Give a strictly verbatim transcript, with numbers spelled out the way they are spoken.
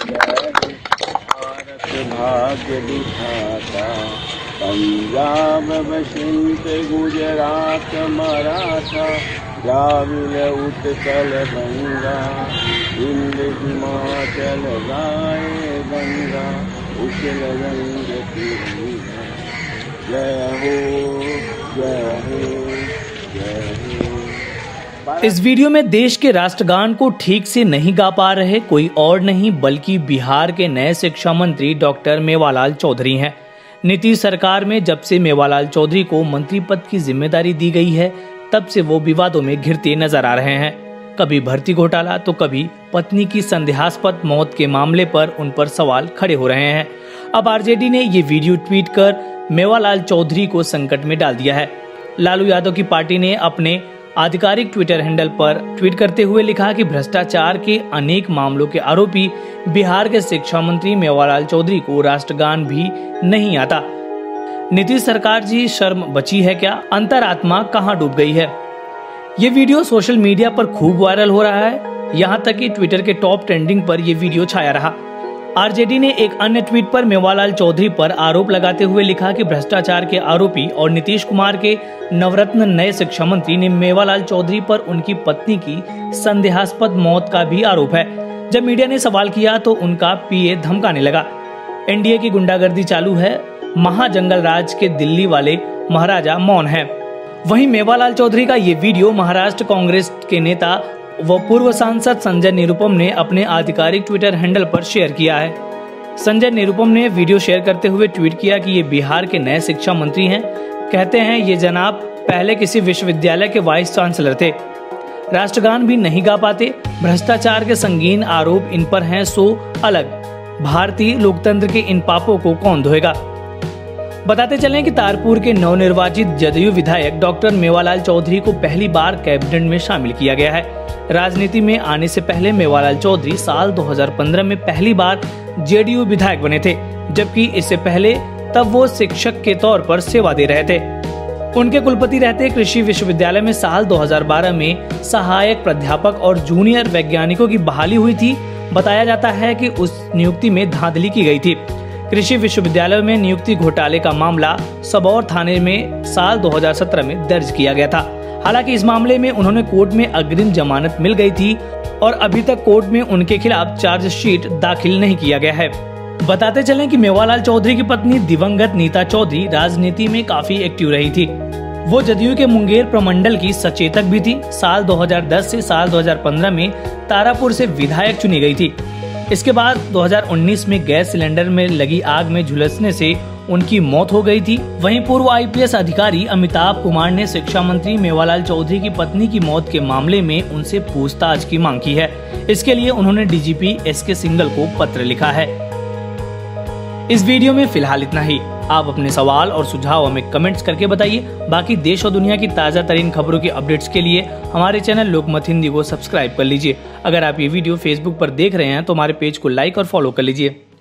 भारत भाग्य दिखाता, पंजाब बसिंत गुजरात मराठा, द्राविड़ उत्कल गंगा, हिंद हिमाचल गाए गंगा, उछल रंग तिरंगा। जय हो जय हो जय हो। इस वीडियो में देश के राष्ट्रगान को ठीक से नहीं गा पा रहे कोई और नहीं बल्कि बिहार के नए शिक्षा मंत्री डॉक्टर मेवालाल चौधरी हैं। नीतीश सरकार में जब से मेवालाल चौधरी को मंत्री पद की जिम्मेदारी दी गई है तब से वो विवादों में घिरते नजर आ रहे हैं। कभी भर्ती घोटाला तो कभी पत्नी की संदेहास्पद मौत के मामले पर उन पर सवाल खड़े हो रहे हैं। अब आरजेडी ने ये वीडियो ट्वीट कर मेवालाल चौधरी को संकट में डाल दिया है। लालू यादव की पार्टी ने अपने आधिकारिक ट्विटर हैंडल पर ट्वीट करते हुए लिखा कि भ्रष्टाचार के अनेक मामलों के आरोपी बिहार के शिक्षा मंत्री मेवालाल चौधरी को राष्ट्रगान भी नहीं आता। नीतीश सरकार जी शर्म बची है क्या? अंतरात्मा कहां डूब गई है? ये वीडियो सोशल मीडिया पर खूब वायरल हो रहा है। यहां तक कि ट्विटर के टॉप ट्रेंडिंग पर यह वीडियो छाया रहा। आरजेडी ने एक अन्य ट्वीट पर मेवालाल चौधरी पर आरोप लगाते हुए लिखा कि भ्रष्टाचार के आरोपी और नीतीश कुमार के नवरत्न नए शिक्षा मंत्री ने मेवालाल चौधरी पर उनकी पत्नी की संदेहास्पद मौत का भी आरोप है। जब मीडिया ने सवाल किया तो उनका पीए धमकाने लगा। एनडीए की गुंडागर्दी चालू है, महाजंगल राज के दिल्ली वाले महाराजा मौन है। वहीं मेवालाल चौधरी का ये वीडियो महाराष्ट्र कांग्रेस के नेता व पूर्व सांसद संजय निरुपम ने अपने आधिकारिक ट्विटर हैंडल पर शेयर किया है। संजय निरुपम ने वीडियो शेयर करते हुए ट्वीट किया कि ये बिहार के नए शिक्षा मंत्री हैं। कहते हैं ये जनाब पहले किसी विश्वविद्यालय के वाइस चांसलर थे, राष्ट्रगान भी नहीं गा पाते। भ्रष्टाचार के संगीन आरोप इन पर हैं सो अलग, भारतीय लोकतंत्र के इन पापों को कौन धोएगा। बताते चलें कि तारपुर के नवनिर्वाचित जदयू विधायक डॉक्टर मेवालाल चौधरी को पहली बार कैबिनेट में शामिल किया गया है। राजनीति में आने से पहले मेवालाल चौधरी साल दो हज़ार पंद्रह में पहली बार जेडीयू विधायक बने थे, जबकि इससे पहले तब वो शिक्षक के तौर पर सेवा दे रहे थे। उनके कुलपति रहते कृषि विश्वविद्यालय में साल दो हज़ार बारह में सहायक प्राध्यापक और जूनियर वैज्ञानिकों की बहाली हुई थी। बताया जाता है कि उस नियुक्ति में धांधली की गई थी। कृषि विश्वविद्यालय में नियुक्ति घोटाले का मामला सबौर थाने में साल दो हज़ार सत्रह में दर्ज किया गया था। हालांकि इस मामले में उन्होंने कोर्ट में अग्रिम जमानत मिल गई थी और अभी तक कोर्ट में उनके खिलाफ चार्जशीट दाखिल नहीं किया गया है। बताते चलें कि मेवालाल चौधरी की पत्नी दिवंगत नीता चौधरी राजनीति में काफी एक्टिव रही थी। वो जदयू के मुंगेर प्रमंडल की सचेतक भी थी। साल दो हज़ार दस से साल दो हज़ार पंद्रह में तारापुर से विधायक चुनी गई थी। इसके बाद दो हज़ार उन्नीस में गैस सिलेंडर में लगी आग में झुलसने से उनकी मौत हो गई थी। वहीं पूर्व आईपीएस अधिकारी अमिताभ कुमार ने शिक्षा मंत्री मेवालाल चौधरी की पत्नी की मौत के मामले में उनसे पूछताछ की मांग की है। इसके लिए उन्होंने डीजीपी एस के सिंघल को पत्र लिखा है। इस वीडियो में फिलहाल इतना ही। आप अपने सवाल और सुझाव हमें कमेंट्स करके बताइए। बाकी देश और दुनिया की ताज़ा तरीन खबरों की अपडेट्स के लिए हमारे चैनल लोकमत हिंदी को सब्सक्राइब कर लीजिए। अगर आप ये वीडियो फेसबुक पर देख रहे हैं तो हमारे पेज को लाइक और फॉलो कर लीजिए।